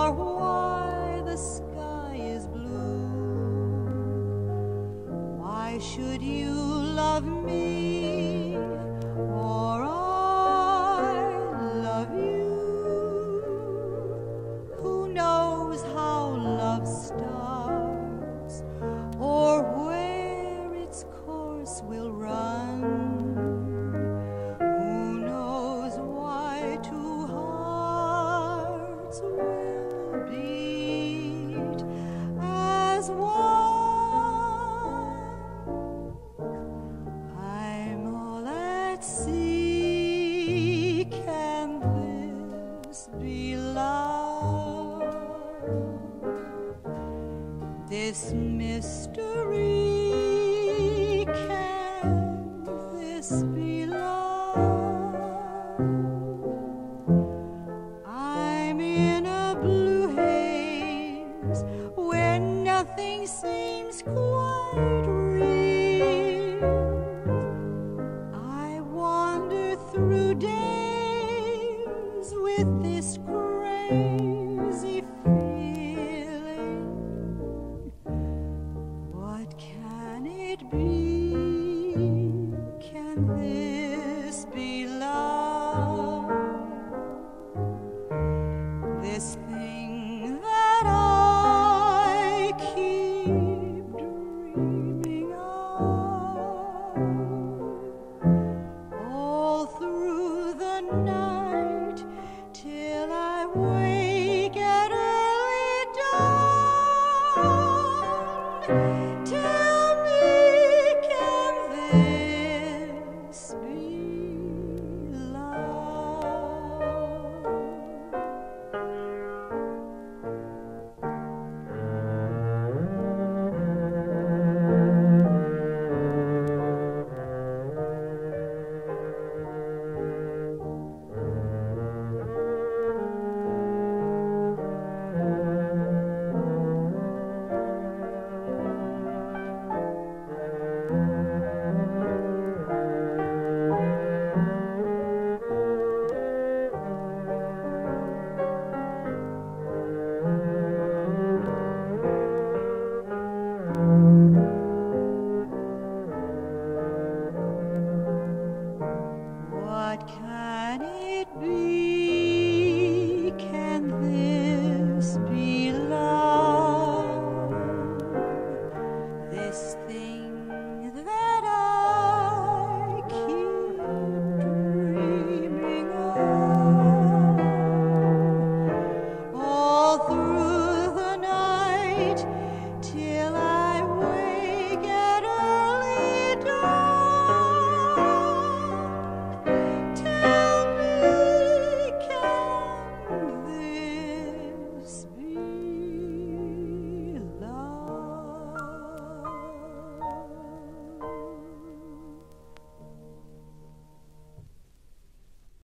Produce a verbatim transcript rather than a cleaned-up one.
or why the sky is blue. Why should you love me or I love you? Who knows how love starts or where its course will run? Who knows why two hearts will beat as one? I'm all at sea. Can this be love? This mystery, can this be love? I'm in a blue haze where nothing seems quite real. I wander through days with this crazy feeling. What can it be? Can this be love? This